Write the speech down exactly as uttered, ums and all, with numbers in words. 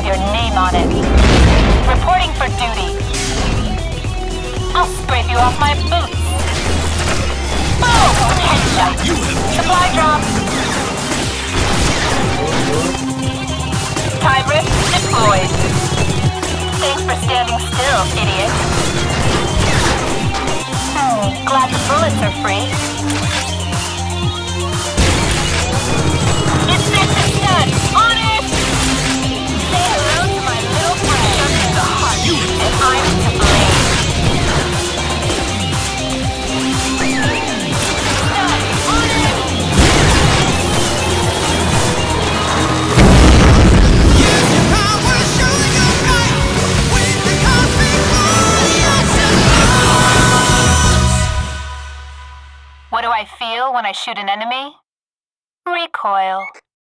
your name on it. Reporting for duty. I'll scrape you off my boots. Boom! Headshot. Supply drop. Time rift deployed. Thanks for standing still, idiot. Hmm, glad the bullets are free. Inspection done! On it! Say hello to my little friend in the heart, and I'm to blame. Done! On it! Use your power, show your right. With the cosmic Awesomenauts. What do I feel when I shoot an enemy? Recoil.